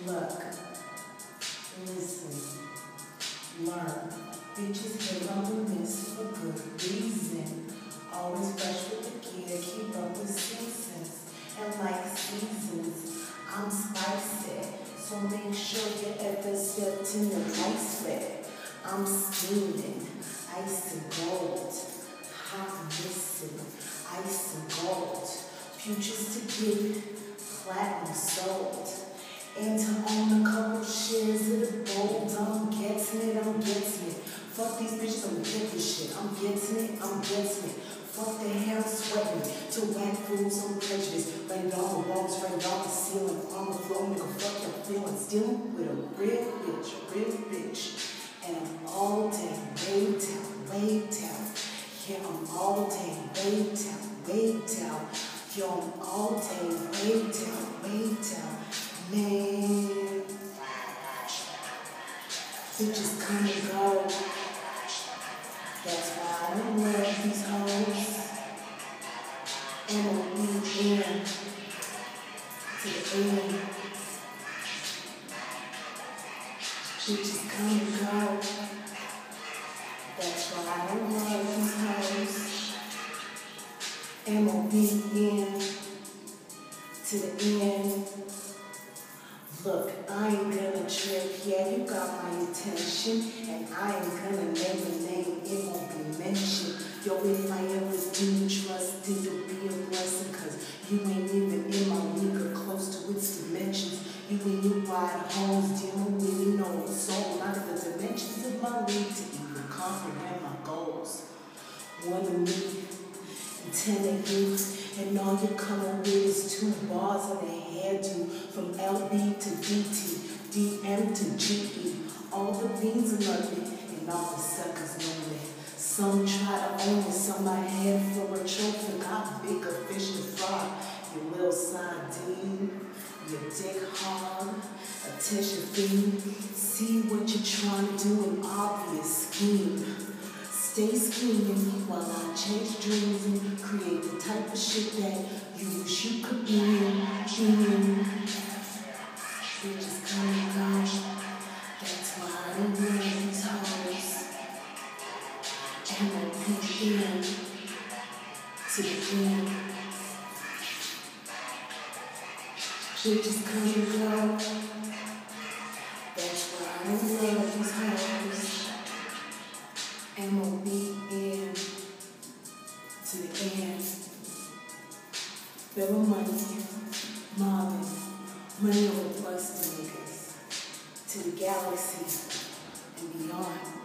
Look, listen, learn. Bitches hate on the miss for good reason. Always fresh with the gear, keep up with seasons. And like seasons, I'm spicy. So make sure you ever stepped in the ice fit. I'm steaming, ice and gold. Hot missing, ice and gold. Futures to get, platinum sold. And to own a couple shares of the gold, I'm getting it. Fuck these bitches, I'm getting shit. I'm getting it. Fuck the hair, sweating to whack fools on prejudice. Rain on the walls, rain on the ceiling, on the floor, nigga, fuck your feelings. Dealing with a real bitch. And I'm all day, way down. Yeah, I'm all day, way down. Yo, I'm all day, way down. Man, bitches come and go. That's why I don't love these hoes. And I'll be in to the end. Bitches come and go. That's why I don't love these hoes. And I'll be in to the end. Look, I ain't gonna trip, yeah, you got my attention. And I ain't gonna name a name, it won't be mentioned. Yo, if I ever do trust, it'll be a blessing. Cause you ain't even in my league or close to its dimensions. You in your wide homes, dealing with you know the soul. Out of the dimensions of my league to even comprehend my goals. One of me, and 10 of you. And all you come up with is 2 bars and a hairdo. From LB to DT, DM to GE. All the beans are ugly and all the suckers know it. Some try to own it, some I head for a trophy. Got bigger fish to fry. You little sardine, your dick hard, attention fiend. See what you're trying to do, an obvious scheme. Stay scheming while I chase dreams and create the type of shit that you wish you could be in. Bitches come and go. That's why I don't love these hoes. And I peek in to the end. Bitches come and go. That's why I don't love these hoes. And we'll be in to the end. Bill money, Marvin, money over plus the niggas. To the galaxy and beyond.